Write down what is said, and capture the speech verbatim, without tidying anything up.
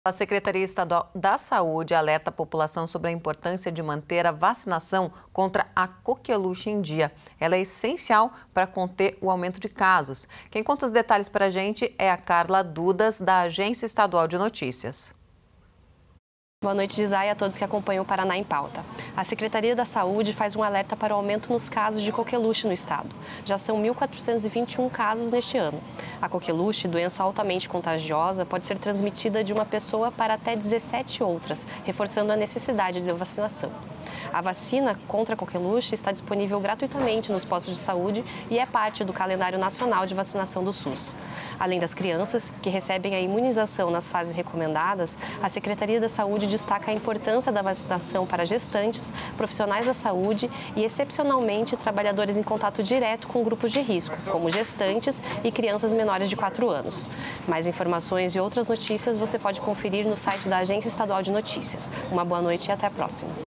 A Secretaria Estadual da Saúde alerta a população sobre a importância de manter a vacinação contra a coqueluche em dia. Ela é essencial para conter o aumento de casos. Quem conta os detalhes para a gente é a Carla Dudas, da Agência Estadual de Notícias. Boa noite, Gisá, e a todos que acompanham o Paraná em Pauta. A Secretaria da Saúde faz um alerta para o aumento nos casos de coqueluche no estado. Já são mil quatrocentos e vinte e um casos neste ano. A coqueluche, doença altamente contagiosa, pode ser transmitida de uma pessoa para até dezessete outras, reforçando a necessidade de vacinação. A vacina contra a coqueluche está disponível gratuitamente nos postos de saúde e é parte do calendário nacional de vacinação do SUS. Além das crianças, que recebem a imunização nas fases recomendadas, a Secretaria da Saúde destaca a importância da vacinação para gestantes, profissionais da saúde e, excepcionalmente, trabalhadores em contato direto com grupos de risco, como gestantes e crianças menores de quatro anos. Mais informações e outras notícias você pode conferir no site da Agência Estadual de Notícias. Uma boa noite e até a próxima.